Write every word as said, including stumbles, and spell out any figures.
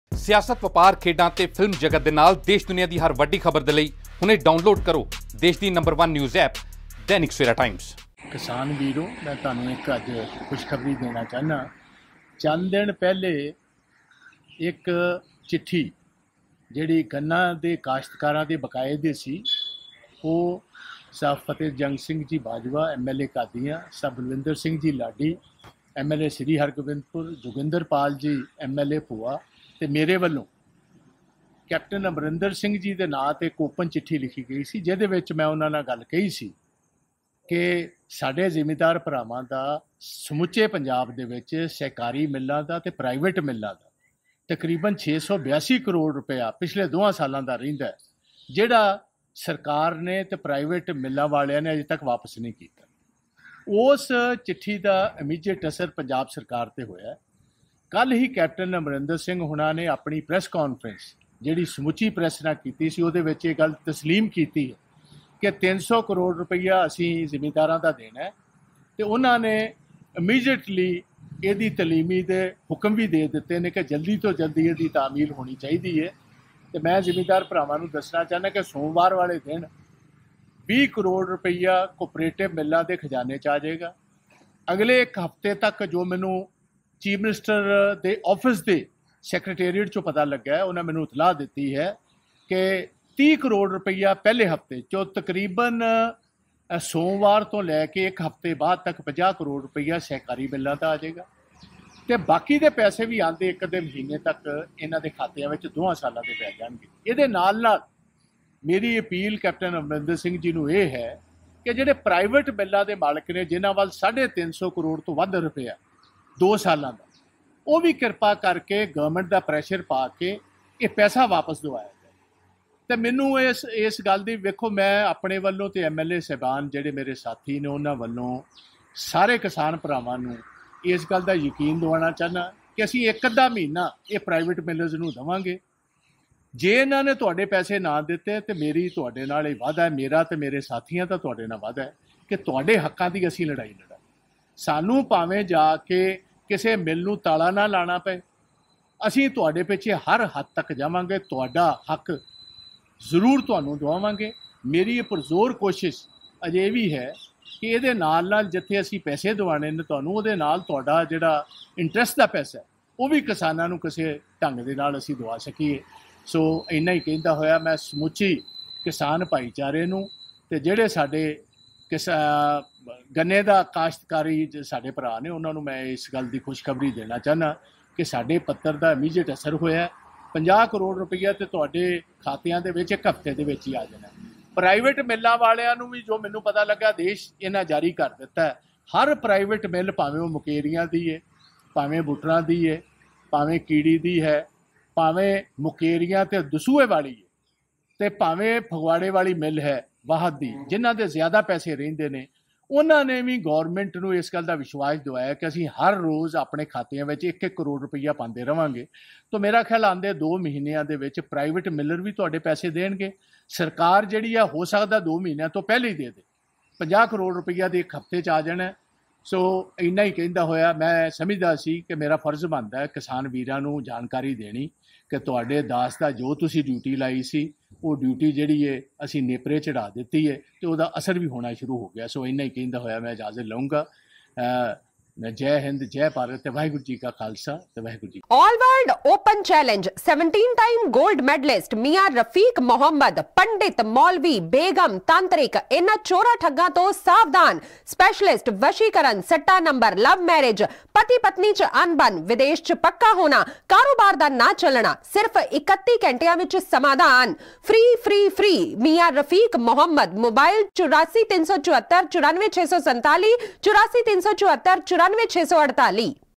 सियासत वपार खेडां ते फिल्म जगत दे नाल देश दुनिया की हर वड्डी खबर दे लई हुणे डाउनलोड करो देश की number one news app Dainik Savera times. किसान वीरों, मैं तुहानूं एक अज खुशखबरी देना चाहना। चंद दिन पहले एक चिट्ठी जिहड़ी गन्ना दे काश्तकारां दे बकाए दे सी, वो साहब Fateh Jang Singh ji Bajwa M L A Qadian, साहब Balwinder Singh ji Ladi M L A Shri Hargobindpur, Joginder Pal ji M L A Bhua ते मेरे वालों कैप्टन अमरिंदर सिंह जी के नाँ ते एक ओपन चिट्ठी लिखी गई सी, जिहदे विच मैं उन्हां नाल गल कही सी कि साडे जिमीदार भरावां दा समुचे पंजाब दे विच सहकारी मिल्लां दा ते प्राइवेट मिल्लां दा तकरीबन छे सौ बयासी करोड़ रुपया पिछले दोवां सालां दा रहिंदा है, जिहड़ा सरकार ने ते प्राइवेट मिल्लां वालियां ने अजे तक वापस नहीं कीता। उस चिट्ठी का इमीजिएट असर पंजाब सरकार ते होया। कल ही कैप्टन अमरिंदर सिंह हुणां ने अपनी प्रैस कॉन्फ्रेंस जिहड़ी समुची प्रैस नाल कीती सी, उहदे विच इह गल तस्लीम कीती है कि तीन सौ करोड़ रुपया असीं जिमीदारां दा देना है ते उन्हां ने इमीजिएटली इहदी तलीमी दे हुक्म भी दे दित्ते ने कि जल्दी तो जल्दी इहदी तामील होनी चाहिदी है। ते मैं जिमीदार भरावां नूं दसना चाहना कि सोमवार वाले दिन बीस करोड़ रुपया कोपरेटिव मिल्लां दे खजाने च आ जाएगा। अगले एक हफ्ते तक जो मैनूं चीफ मिनिस्टर दे ऑफिस दे सैक्रटेरीएट चो पता लगा है, उन्हें मैनूं इतलाह दी है कि तीस करोड़ रुपया पहले हफ्ते चो तकरीबन सोमवार तो लैके एक हफ्ते बाद तक पचास करोड़ रुपया सहकारी मिल्लां दा आ जाएगा ते बाकी दे पैसे भी आंदे एक अद्धे महीने तक इन्हां दे खातियां विच दोवां सालां दे पै जाणगे। इहदे नाल नाल मेरी अपील कैप्टन अमरिंदर सिंह जी नूं इह है कि जिहड़े प्राइवेट मिल्लां दे मालक ने जिन्हां वल साढ़े तीन सौ करोड़ तो वध रुपया दो सालों का, वो भी कृपा करके गवर्नमेंट का प्रैशर पा के ये पैसा वापस दवाया जाए। तो मैनू इस इस गल की वेखो, मैं अपने वालों तो एम एल ए साहबान जिहड़े मेरे साथी ने उन्होंने वालों सारे किसान भरावां नूं इस गल का यकीन दिवाना चाहना कि असीं एक अद्धा महीना ये प्राइवेट मिलर्स नूं देवांगे। जे इन्हां ने तुहाडे पैसे ना दिते तो मेरी तुहाडे नाल इह वादा है, मेरा तो मेरे साथियों का तुहाडे नाल वादा है कि तुहाडे हक्कां दी असीं लड़ाई लड़ांगे। सानूं भावें जाके किसी मिल नूं ताला ना लाना पे, असीं तुहाडे पिछे हर हद तक जावांगे, तुहाडा हक जरूर तुहानूं दवावांगे। मेरी ये पुरजोर कोशिश अजे भी है कि इहदे नाल नाल जिथे असीं पैसे दवाने ने तुहानूं, उहदे नाल तुहाडा जिहड़ा इंटरस्ट दा पैसा है वो भी किसानां नूं किसी ढंग दे नाल असीं दवा सकीए। सो इन्ना ही कहंदा होया मैं समुची किसान भाईचारे नूं ते जिहड़े साडे किस गन्ने का काश्तकारी साडे भरा ने उन्होंने मैं इस गल की खुशखबरी देना चाहना कि साडे पत्तर का इमीजिएट असर होया। पचास करोड़ रुपया तो तुहाडे खातियां दे विच एक हफ्ते दे विच ही आ जाना। प्राइवेट मिल्लां वालियां नूं भी जो मैनूं पता लगा देश इन्हां जारी कर दिता है, हर प्राइवेट मिल भावें मुकेरियां दी है, भावें बुटरां दी है, भावें कीड़ी दी है, भावें मुकेरियां ते दसूए वाली है, ते भावें फगवाड़े वाली मिल है वाहद दी, जिन्हां दे ज़्यादा पैसे रहिंदे ने, उन्होंने भी गौरमेंट नूं इस गल का विश्वास दिवाया कि असीं हर रोज़ अपने खातियां विच एक एक करोड़ रुपया पाते रहांगे। तो मेरा ख्याल आंदे दो महीनों के विच प्राइवेट मिलर भी तुहाडे पैसे देणगे। सरकार जिहड़ी आ हो सकदा दो महीनों तो पहले ही दे दे, पचास करोड़ रुपया तो एक हफ्ते च आ जाना। सो इन्ना ही कहंदा होया मैं समझदा सी कि मेरा फर्ज बनदा है किसान वीरां नूं जानकारी देनी कि तुहाडे दास दा जो तुसीं ड्यूटी लाई सी वो ड्यूटी जिहड़ी है असीं नेपरे चढ़ा दित्ती है तो उहदा असर भी होना शुरू हो गया। सो इन्ना ही कहंदा होया मैं इजाजत लऊंगा। जय हिंद, जय भारत, वाहिगुरू जी का खालसा ते Waheguru ji. All world open challenge seventeen time gold medalist मियां रफीक मोहम्मद, पंडित, मौलवी, बेगम, तांत्रिक, इन्हां चोरा ठग्गां तो सावधान। स्पेशलिस्ट वशीकरण, सट्टा नंबर, लव मैरिज, पति पत्नी च अनबन, विदेश च पक्का होना, कारोबार दा ना चलना, सिर्फ इकत्ती घंटियां विच समाधान। फ्री फ्री फ्री मियां रफीक मोहम्मद। मोबाइल चौरासी तीन सौ चौहत्तर चौरानवे छे सौ संताली, चौरासी तीन सौ चौहत्तर चौरानवे छे सौ अड़ताली।